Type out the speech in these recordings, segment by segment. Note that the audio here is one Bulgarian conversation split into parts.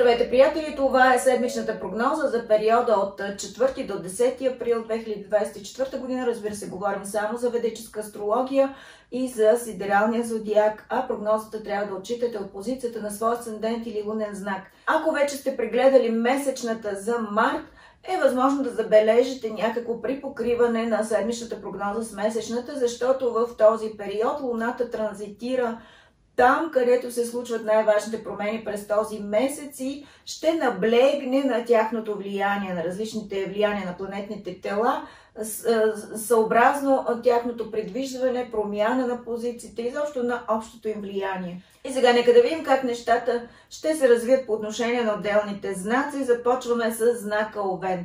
Здравейте, приятели! Това е седмичната прогноза за периода от 4 до 10 април 2024 година. Разбира се, говорим само за ведическа астрология и за сидералния зодиак, а прогнозата трябва да отчитате от позицията на своя асцендент или лунен знак. Ако вече сте прегледали месечната за март, е възможно да забележите някакво припокриване на седмичната прогноза с месечната, защото в този период Луната транзитира там, където се случват най-важните промени през този месец и ще наблегне на тяхното влияние, на различните влияния на планетните тела, съобразно тяхното предвиждане, промяна на позициите и изобщо на общото им влияние. И сега нека да видим как нещата ще се развият по отношение на отделните знаци. Започваме с знака Овен.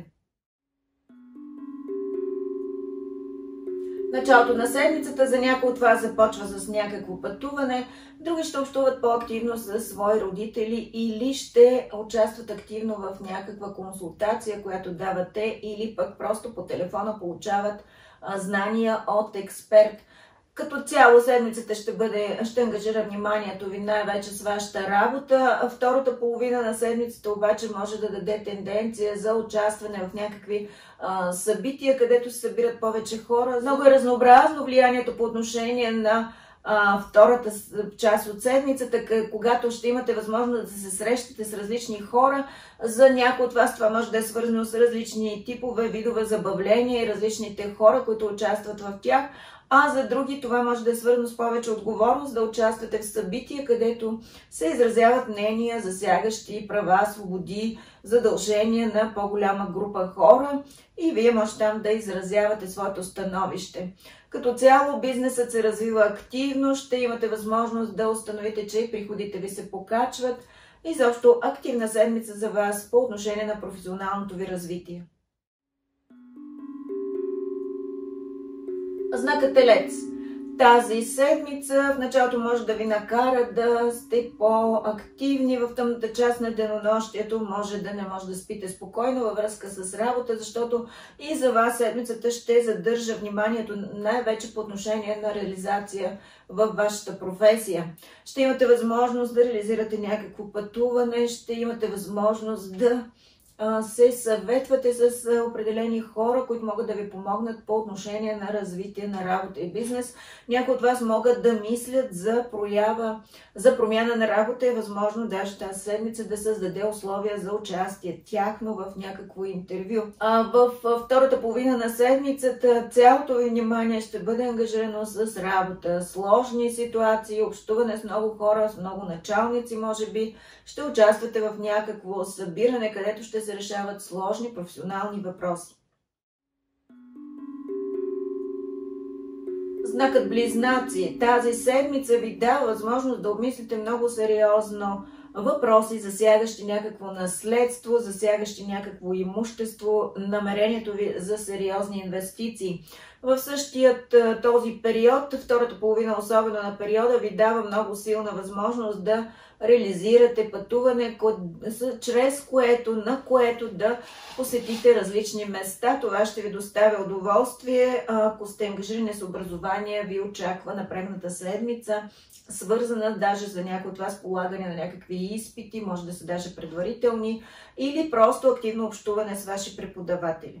Началото на седмицата за някои от вас започва с някакво пътуване, други ще общуват по-активно с свои родители или ще участват активно в някаква консултация, която давате, или пък просто по телефона получават знания от експерт. Като цяло седмицата ще ангажира вниманието ви най-вече с вашата работа. Втората половина на седмицата обаче може да даде тенденция за участване в някакви събития, където се събират повече хора. Много е разнообразно влиянието по отношение на втората част от седмицата, когато ще имате възможност да се срещате с различни хора. За някои от вас това може да е свързано с различни типове, видове забавления и различните хора, които участват в тях. А за други това може да е свързано с повече отговорност, да участвате в събития, където се изразяват мнения, засягащи права, свободи, задължения на по-голяма група хора и вие може там да изразявате своето становище. Като цяло бизнесът се развива активно, ще имате възможност да установите, че приходите ви се покачват. Изобщо активна седмица за вас по отношение на професионалното ви развитие. Знакът Телец. Тази седмица в началото може да ви накара да сте по-активни в тъмната част на денонощието. Може да спите спокойно във връзка с работа, защото и за вас седмицата ще задържа вниманието най-вече по отношение на реализация в вашата професия. Ще имате възможност да реализирате някакво пътуване, ще имате възможност да се съветвате с определени хора, които могат да ви помогнат по отношение на развитие на работа и бизнес. Някои от вас могат да мислят за промяна на работа и възможно даже тази седмица да създаде условия за участие тяхно в някакво интервю. В втората половина на седмицата цялото ви внимание ще бъде ангажирано с работа, сложни ситуации, общуване с много хора, с много началници, може би. Ще участвате в някакво събиране, където ще се решават сложни професионални въпроси. Знакът Близнаци. Тази седмица ви дава възможност да обмислите много сериозно въпроси, засягащи някакво наследство, засягащи някакво имущество, намерението ви за сериозни инвестиции. В същият този период, втората половина особено на периода, ви дава много силна възможност да реализирате пътуване, на което да посетите различни места. Това ще ви доставя удоволствие. Ако сте ангажирани с образование, ви очаква напрегната седмица, свързана даже за някои от вас полагане на някакви изпити, може да са даже предварителни, или просто активно общуване с ваши преподаватели.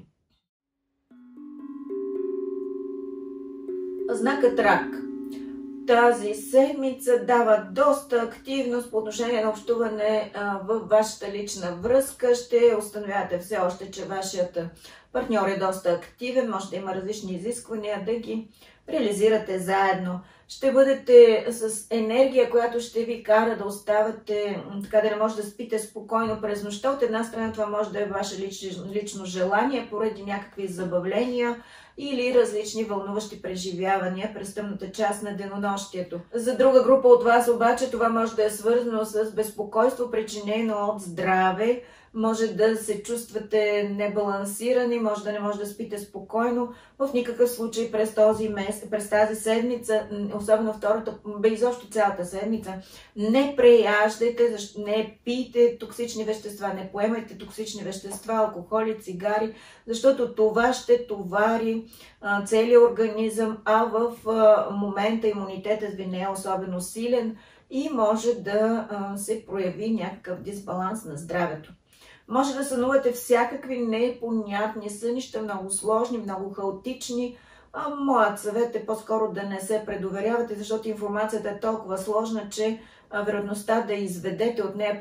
Знакът Рак. Тази седмица дава доста активност по отношение на общуване в вашата лична връзка. Ще установявате все още, че вашият партньор е доста активен, може да има различни изисквания да ги реализирате заедно. Ще бъдете с енергия, която ще ви кара да оставате, така да не може да спите спокойно през нощта. От една страна това може да е ваше лично желание поради някакви забавления или различни вълнуващи преживявания през тъмната част на денонощието. За друга група от вас обаче това може да е свързано с безпокойство, причинено от здраве, може да се чувствате небалансирани, може да не може да спите спокойно. В никакъв случай през тази седмица, особено втората, изобщо цялата седмица, не преяждайте, не пийте токсични вещества, не поемайте токсични вещества, алкохоли, цигари, защото това ще товари целият организъм, а в момента имунитетът ви не е особено силен и може да се прояви някакъв дисбаланс на здравето. Може да сънувате всякакви непонятни сънища, много сложни, много хаотични. Моят съвет е по-скоро да не се предоверявате, защото информацията е толкова сложна, че вероятността да изведете от нея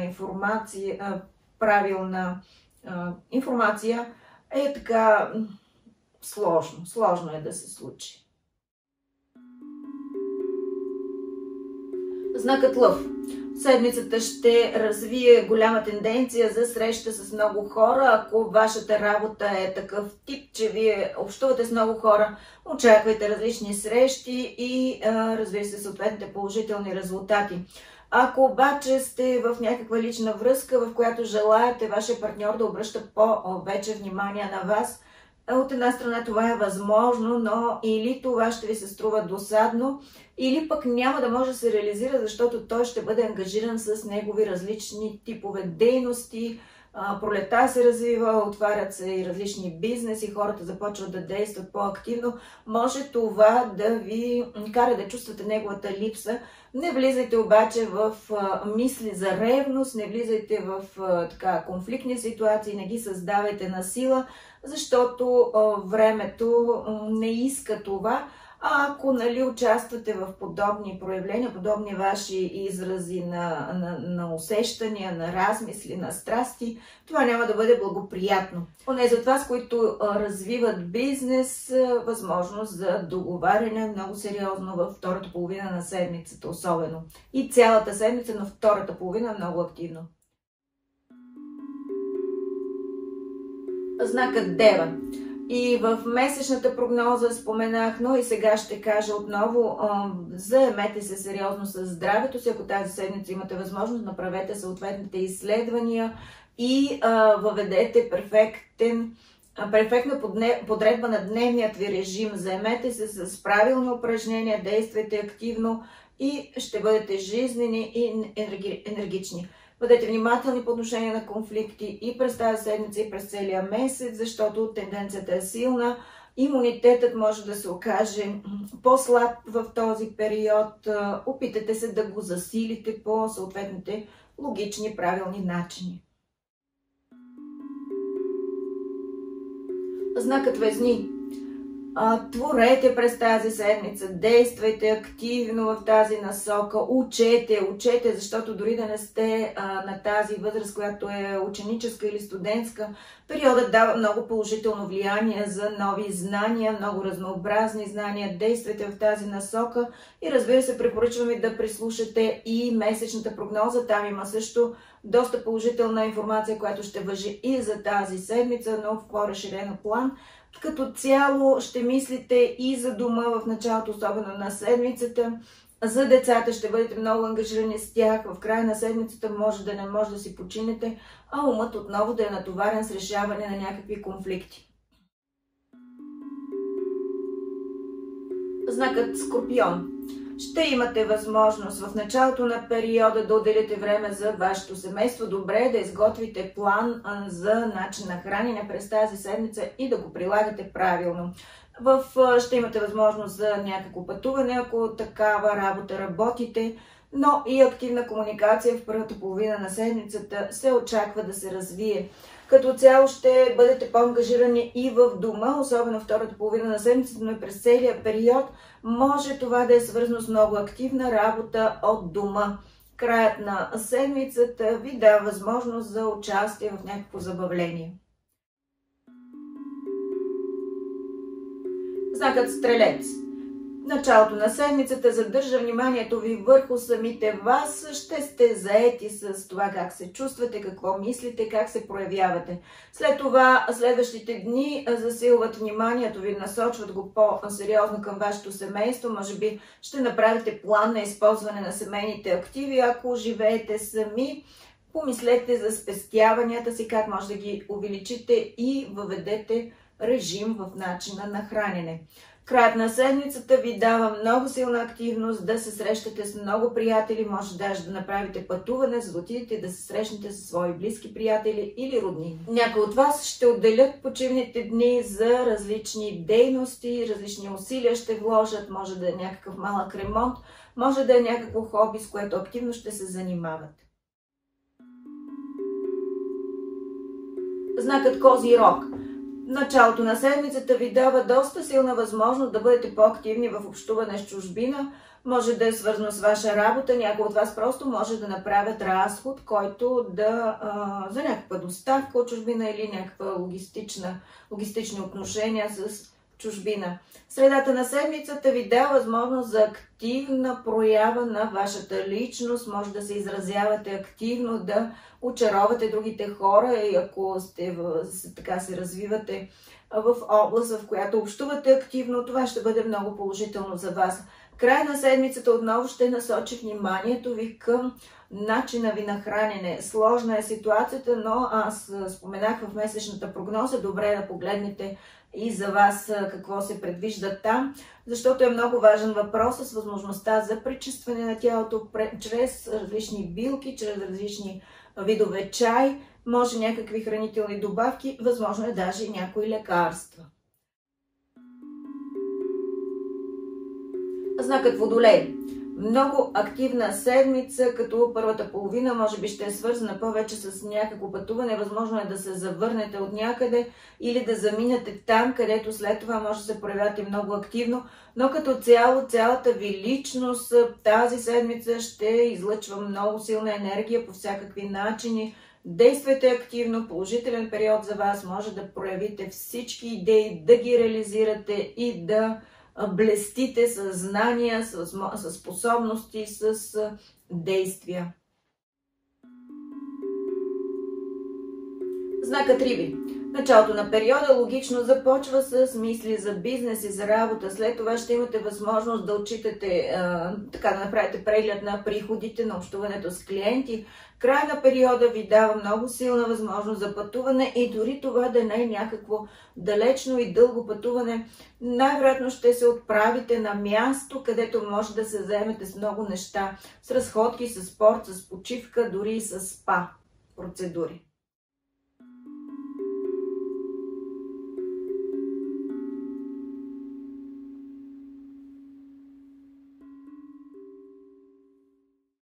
правилна информация е така сложно. Сложно е да се случи. Знакът Лъв. Седмицата ще развие голяма тенденция за среща с много хора. Ако вашата работа е такъв тип, че вие общувате с много хора, очаквайте различни срещи и разбира се съответните положителни резултати. Ако обаче сте в някаква лична връзка, в която желаете вашия партньор да обръща повече внимание на вас, от една страна това е възможно, но или това ще ви се струва досадно, или пък няма да може да се реализира, защото той ще бъде ангажиран с негови различни типове дейности. Пролета се развива, отварят се и различни бизнеси, хората започват да действат по-активно. Може това да ви кара да чувствате неговата липса. Не влизайте обаче в мисли за ревност, не влизайте в конфликтни ситуации, не ги създавайте на сила, защото времето не иска това. А ако участвате в подобни проявления, подобни ваши изрази на усещания, на размисли, на страсти, това няма да бъде благоприятно. Онези от вас, които развиват бизнес, възможност за договаряне много сериозно във втората половина на седмицата особено. И цялата седмица, но втората половина много активно. Знакът Дева. И в месечната прогноза споменах, но и сега ще кажа отново, заемете се сериозно с здравето си. Ако тази седмица имате възможност, направете съответните изследвания и въведете перфектна подредба на дневният ви режим. Заемете се с правилни упражнения, действайте активно и ще бъдете жизнени и енергични. Бъдете внимателни по отношение на конфликти и през тази седмица, и през целия месец, защото тенденцията е силна. Имунитетът може да се окаже по-слаб в този период. Опитайте се да го засилите по съответните логични, правилни начини. Знакът Везни. Творете през тази седмица, действайте активно в тази насока, учете, защото дори да не сте на тази възраст, която е ученическа или студентска, периодът дава много положително влияние за нови знания, много разнообразни знания. Действайте в тази насока и разбира се, препоръчвам ви да прислушате и месечната прогноза. Там има също доста положителна информация, която ще важи и за тази седмица, но в по-разширен план. Като цяло ще мислите и за дома в началото, особено на седмицата. За децата ще бъдете много ангажирани с тях. В края на седмицата може да не може да си починете, а умът отново да е натоварен с решаване на някакви конфликти. Знакът Скорпион. Ще имате възможност в началото на периода да отделите време за вашето семейство. Добре е да изготвите план за начин на хранене през тази седмица и да го прилагате правилно. Ще имате възможност за някакво пътуване, ако такава работа работите, но и активна комуникация в първата половина на седмицата се очаква да се развие. Като цяло ще бъдете по-ангажирани и в дома, особено втората половина на седмицата, но и през целия период може това да е свързано с много активна работа от дома. Краят на седмицата ви дава възможност за участие в някакво забавление. Знакът Стрелец. Началото на седмицата задържа вниманието ви върху самите вас. Ще сте заети с това как се чувствате, какво мислите, как се проявявате. След това следващите дни засилват вниманието ви, насочват го по-сериозно към вашето семейство. Може би ще направите план на използване на семейните активи, ако живеете сами. Помислете за спестяванията си, как може да ги увеличите и въведете режим в начина на хранене. Краят на седмицата ви дава много силна активност да се срещате с много приятели, може даже да направите пътуване, за да отидете да се срещнете с свои близки приятели или роднини. Някои от вас ще отделят почивните дни за различни дейности, различни усилия ще вложат, може да е някакъв малък ремонт, може да е някакво хобби, с което активно ще се занимават. Знакът Козирог. Началото на седмицата ви дава доста силна възможност да бъдете по-активни в общуване с чужбина. Може да е свързано с ваша работа. Някои от вас просто може да направят разход, който за някаква доставка от чужбина или някаква логистични отношения с чужбина. Средата на седмицата ви дава възможност за активна проява на вашата личност. Може да се изразявате активно, да очаровате другите хора и ако се развивате в област, в която общувате активно, това ще бъде много положително за вас. Край на седмицата отново ще насочи вниманието ви към начина ви на хранене. Сложна е ситуацията, но аз споменах в месечната прогноза, добре е да погледнете и за вас какво се предвижда там, защото е много важен въпрос с възможността за пречистване на тялото чрез различни билки, чрез различни видове чай, може някакви хранителни добавки, възможно е даже и някои лекарства. Знакът Водолей. Много активна седмица, като първата половина може би ще е свързана повече с някакво пътуване. Възможно е да се завърнете от някъде или да заминете там, където след това може да се проявяте много активно. Но като цяло, цялата ви личност тази седмица ще излъчва много силна енергия по всякакви начини. Действайте активно, положителен период за вас, може да проявите всички идеи, да ги реализирате и да блестите с знания, с способности, с действия. Знакът Риби. Началото на периода логично започва с мисли за бизнес и за работа. След това ще имате възможност да отчитате, да направите преглед на приходите, на общуването с клиенти. Край на периода ви дава много силна възможност за пътуване и дори това да не е някакво далечно и дълго пътуване. Най-вероятно ще се отправите на място, където може да се заемете с много неща. С разходки, с спорт, с почивка, дори и с спа процедури.